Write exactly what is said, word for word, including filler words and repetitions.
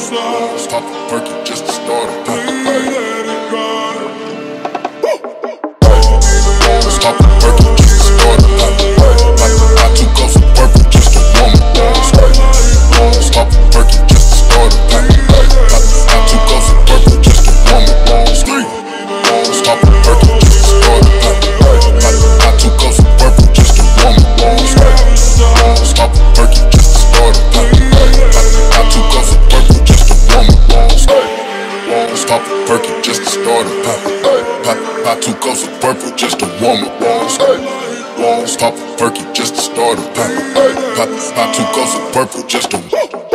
Stop the perky just to start it. Stop the perky just to start it. Not two cups of purple just to warm it. Stop the perky just to start it. Not two cups of purple just to warm it. Stop the perky just to start it. Not two cups of purple just to warm it. Stop the perky just to start it. Not two cups of purple just to warm it. Stop the perky just to start it. Not two cups of purple just to warm it. Stop the perky just to start it. Not two cups of purple just to